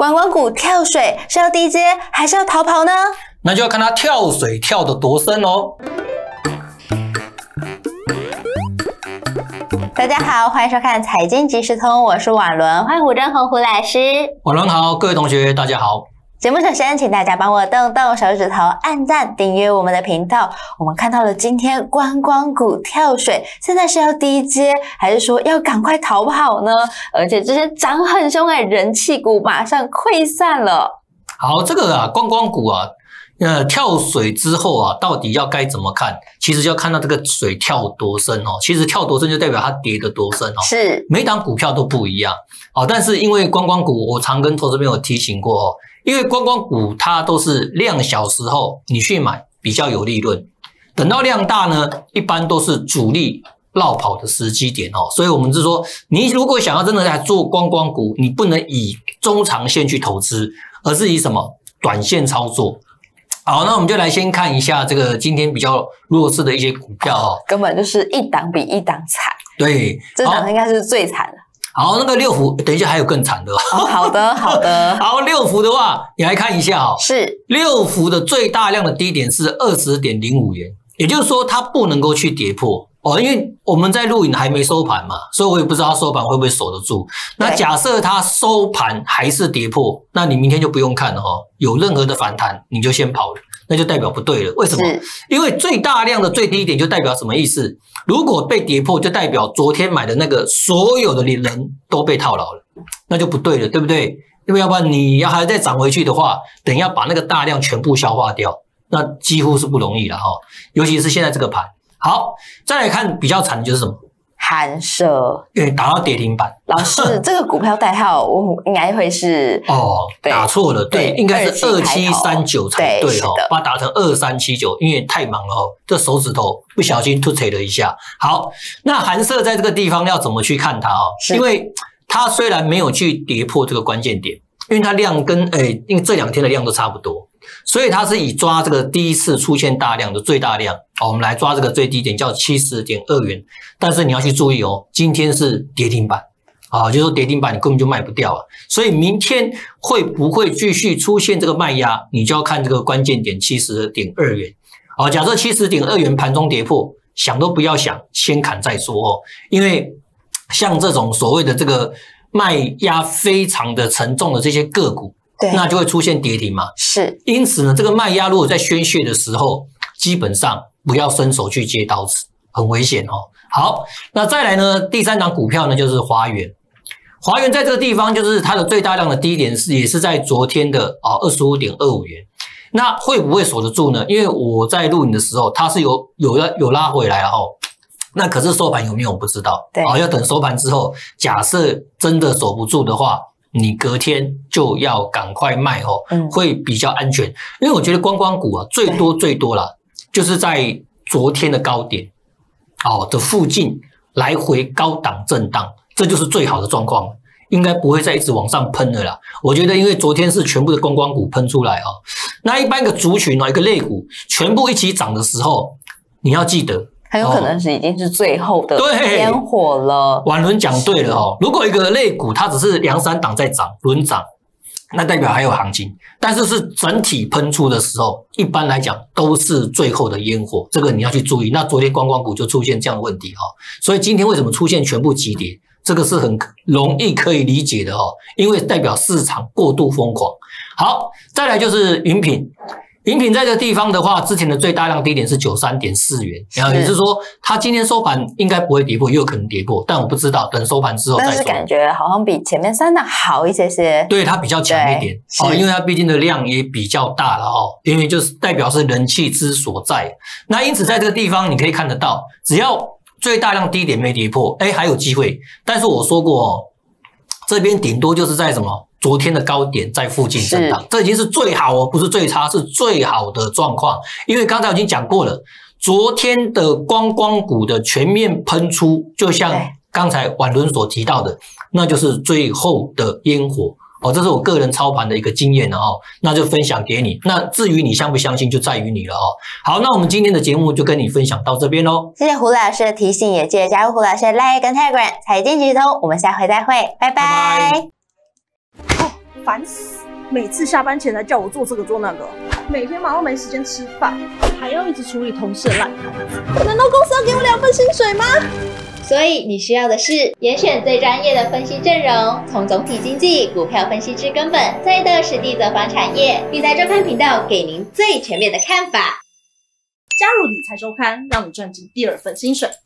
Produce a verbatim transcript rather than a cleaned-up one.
观光股跳水是要低接还是要逃跑呢？ 那就要看它跳水跳得多深哦。 大家好，欢迎收看财经即时通，我是婉伦，欢迎胡正宏胡老师。 婉伦好，各位同学大家好。 节目首先请大家帮我动动手指头，按赞订阅我们的频道。我们看到了今天观光股跳水，现在是要低接还是说要赶快逃跑呢？而且这些涨很凶哎，人气股马上溃散了。 好，这个啊观光股啊呃，跳水之后啊，到底要该怎么看？其实就要看到这个水跳多深哦。其实跳多深就代表它跌得多深哦。 是， 每档股票都不一样哦。但是因为观光股，我常跟投资朋友提醒过哦，因为观光股它都是量小时候你去买比较有利润，等到量大呢，一般都是主力落跑的时机点哦。所以我们是说，你如果想要真的来做观光股，你不能以中长线去投资，而是以什么短线操作。好，那我们就来先看一下这个今天比较弱势的一些股票哦， 根本就是一档比一档惨。 对， 这档应该是最惨的。 好，那个六福，等一下还有更惨的哦。 哦，好的，好的。 好，六福的话，你来看一下哦。 是， 六福的最大量的低点是 二十点零五元，也就是说它不能够去跌破哦，因为我们在录影还没收盘嘛，所以我也不知道它收盘会不会守得住。那假设它收盘还是跌破，那你明天就不用看了哦，有任何的反弹你就先跑了，那就代表不对了。为什么？因为最大量的最低点就代表什么意思？如果被跌破，就代表昨天买的那个所有的人都被套牢了，那就不对了，对不对？因为要不然你要还再涨回去的话，等一下把那个大量全部消化掉，那几乎是不容易了哈。尤其是现在这个盘。好，再来看比较惨的就是什么？ 寒舍， 对，打到跌停板。 老师，这个股票代号我应该会是哦，打错了，对，应该是二七三九才对哦，把它打成二三七九，因为太忙了哦，这手指头不小心突踩了一下。好，那寒舍在这个地方要怎么去看它哦？因为它虽然没有去跌破这个关键点，因为它量跟诶，因为这两天的量都差不多。所以它是以抓这个第一次出现大量的最大量，哦，我们来抓这个最低点叫 七十点二元，但是你要去注意哦，今天是跌停板啊，就是说跌停板你根本就卖不掉啊，所以明天会不会继续出现这个卖压，你就要看这个关键点 七十点二元。哦，假设 七十点二元盘中跌破，想都不要想，先砍再说哦，因为像这种所谓的这个卖压非常的沉重的这些个股，那就会出现跌停嘛， 是。 因此呢，这个卖压如果在宣泄的时候，基本上不要伸手去接刀子，很危险哦。好，那再来呢，第三档股票呢就是华元。华元在这个地方就是它的最大量的低点是也是在昨天的啊 二十五点二五元。那会不会守得住呢？因为我在录影的时候，它是有有有拉回来了哦。那可是收盘有没有我不知道，对，啊，要等收盘之后，假设真的守不住的话。你隔天就要赶快卖哦，会比较安全。因为我觉得观光股啊，最多最多啦，就是在昨天的高点哦的附近来回高档震荡，这就是最好的状况，应该不会再一直往上喷了啦。我觉得因为昨天是全部的观光股喷出来哦，那一般一个族群哦，一个类股全部一起涨的时候，你要记得。 很有可能是已经是最后的烟火了。 婉伦讲对了哦，如果一个类股它只是两三档在涨轮涨，那代表还有行情，但是是整体喷出的时候，一般来讲都是最后的烟火，这个你要去注意。那昨天观光股就出现这样的问题哈，所以今天为什么出现全部急跌，这个是很容易可以理解的哈，因为代表市场过度疯狂。好，再来就是云品。云品在这个地方的话，之前的最大量低点是 九十三点四元，然后也就是说，它今天收盘应该不会跌破，也有可能跌破，但我不知道，等收盘之后再说。 但是感觉好像比前面三档好一些些。 对，它比较强一点哦，因为它毕竟的量也比较大了哦，因为就是代表是人气之所在。那因此在这个地方你可以看得到，只要最大量低点没跌破，哎，还有机会。但是我说过哦，这边顶多就是在什么？昨天的高点在附近震荡，这已经是最好哦，不是最差，是最好的状况。因为刚才我已经讲过了，昨天的观光股的全面喷出，就像刚才婉伦所提到的，那就是最后的烟火哦。这是我个人操盘的一个经验了哦，那就分享给你。那至于你相不相信，就在于你了哦。好，那我们今天的节目就跟你分享到这边喽。 谢谢胡老师的提醒，也记得加入胡老师的 Line 跟 Telegram 财经即时通。我们下回再会，拜拜。拜拜。 烦死！每次下班前来叫我做这个做那个，每天忙到没时间吃饭，还要一直处理同事的烂摊子。难道公司要给我两份薪水吗？ 所以你需要的是严选最专业的分析阵容，从总体经济、股票分析至根本，再到实地走访产业，理财周刊频道给您最全面的看法。 加入理财周刊，让你赚进第二份薪水。